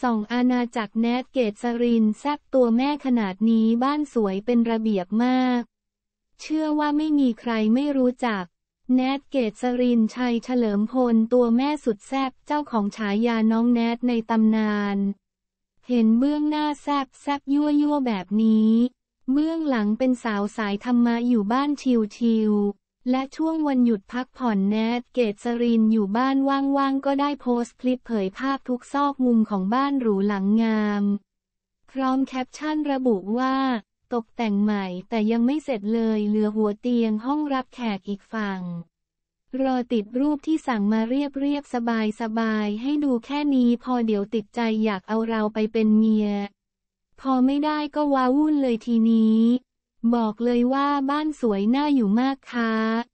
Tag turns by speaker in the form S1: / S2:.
S1: ส่องอาณาจักรแนทเกษรินแซ่บตัวแม่ขนาดนี้บ้านสวยเป็นระเบียบมากเชื่อว่าไม่มีใครไม่รู้จักแนทเกษรินชัยเฉลิมพลตัวแม่สุดแซ่บเจ้าของฉายาน้องแนทในตำนานเห็นเบื้องหน้าแซ่บยั่วแบบนี้เบื้องหลังเป็นสาวสายธรรมะอยู่บ้านชิลและช่วงวันหยุดพักผ่อนแนทเกษรินอยู่บ้านว่างๆก็ได้โพสต์คลิปเผยภาพทุกซอกมุมของบ้านหรูหลังงามพร้อมแคปชั่นระบุว่าตกแต่งใหม่แต่ยังไม่เสร็จเลยเหลือหัวเตียงห้องรับแขกอีกฝั่งรอติดรูปที่สั่งมาเรียบสบายให้ดูแค่นี้พอเดี๋ยวติดใจอยากเอาเราไปเป็นเมียพอไม่ได้ก็ว้าวุ่นเลยทีนี้บอกเลยว่าบ้านสวยน่าอยู่มากค่ะ